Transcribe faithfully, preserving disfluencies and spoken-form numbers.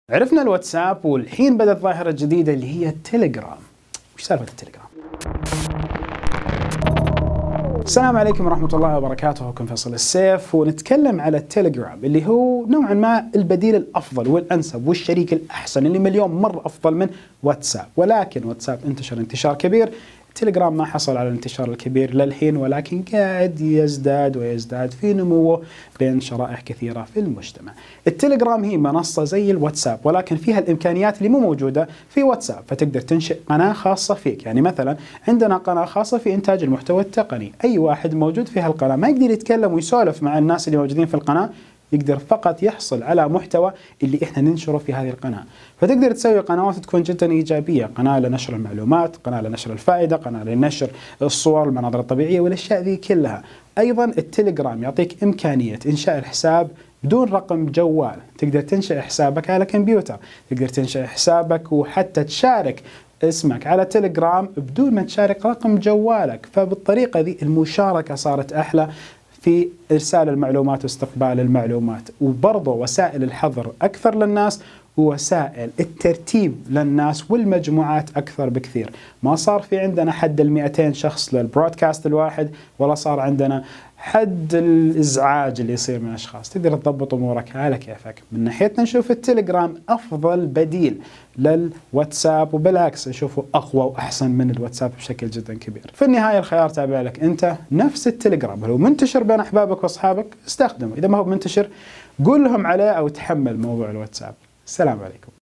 عرفنا الواتساب والحين بدأت ظاهرة جديدة اللي هي التليجرام. وش سالفة التليجرام؟ السلام عليكم ورحمة الله وبركاته، أخوكم فيصل السيف، ونتكلم على التليجرام اللي هو نوعا ما البديل الأفضل والأنسب والشريك الأحسن اللي مليون مرة أفضل من واتساب. ولكن واتساب انتشر انتشار كبير، تليجرام ما حصل على الانتشار الكبير للحين، ولكن قاعد يزداد ويزداد في نموه بين شرائح كثيرة في المجتمع. التليجرام هي منصة زي الواتساب، ولكن فيها الإمكانيات اللي مو موجودة في واتساب، فتقدر تنشئ قناة خاصة فيك. يعني مثلا عندنا قناة خاصة في إنتاج المحتوى التقني، أي واحد موجود في هالقناة ما يقدر يتكلم ويسولف مع الناس اللي موجودين في القناة، يقدر فقط يحصل على محتوى اللي احنا ننشره في هذه القناة. فتقدر تسوي قنوات تكون جدا إيجابية، قناة لنشر المعلومات، قناة لنشر الفائدة، قناة لنشر الصور، المناظر الطبيعية والأشياء ذي كلها. أيضا التليجرام يعطيك إمكانية إنشاء الحساب بدون رقم جوال، تقدر تنشئ حسابك على كمبيوتر، تقدر تنشئ حسابك وحتى تشارك اسمك على تليجرام بدون ما تشارك رقم جوالك. فبالطريقة ذي المشاركة صارت أحلى في إرسال المعلومات واستقبال المعلومات، وبرضه وسائل الحظر أكثر للناس، ووسائل الترتيب للناس والمجموعات أكثر بكثير. ما صار في عندنا حد المئتين شخص للبرودكاست الواحد، ولا صار عندنا حد الإزعاج اللي يصير من أشخاص. تقدر تضبط أمورك على كيفك. من ناحيتنا نشوف التليجرام أفضل بديل للواتساب، وبالعكس نشوفه أقوى وأحسن من الواتساب بشكل جدا كبير. في النهاية الخيار تابع لك أنت. نفس التليجرام لو منتشر بين أحبابك وأصحابك استخدمه، إذا ما هو منتشر قول لهم عليه أو تحمل موضوع الواتساب. السلام عليكم.